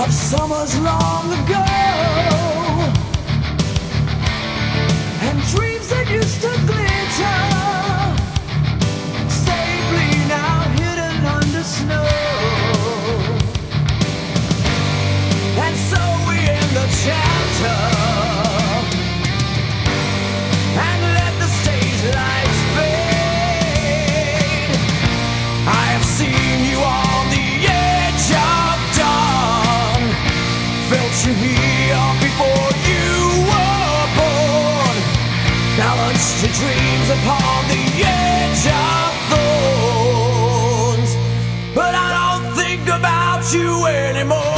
of summers long ago, and dreams that used to glitter, safely now hidden under snow. And so we end the chapter and let the stage lights fade. I have seen you on the edge of dawn, felt you here before you were born, balanced your dreams upon the edge of thorns. But I don't think about you anymore.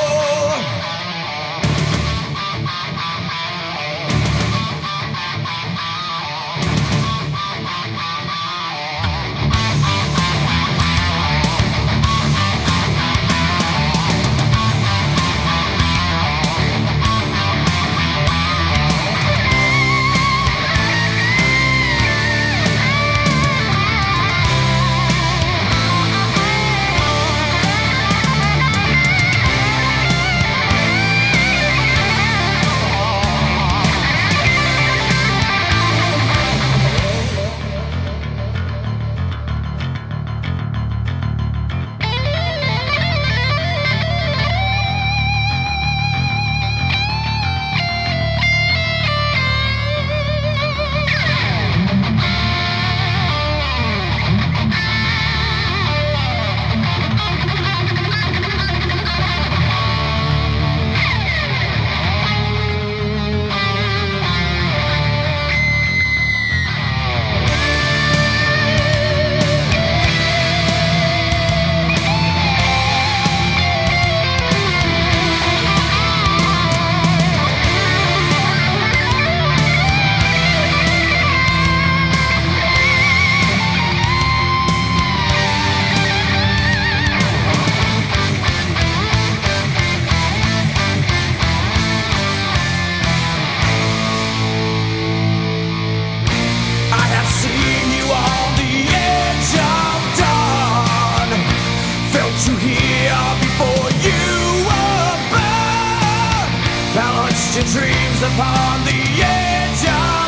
Your dreams upon the edge of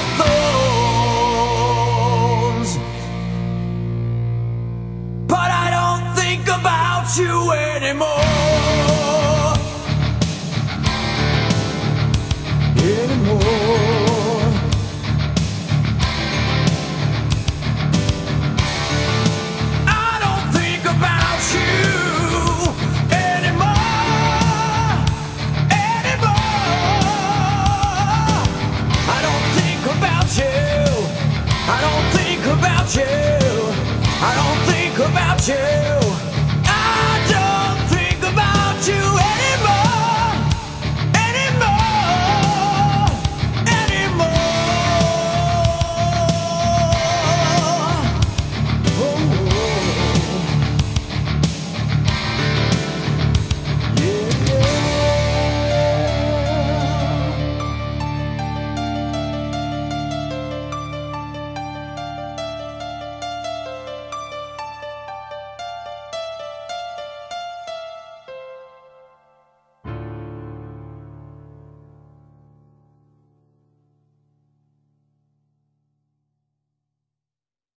thorns. But I don't think about you anymore. I don't think about you I don't think about you.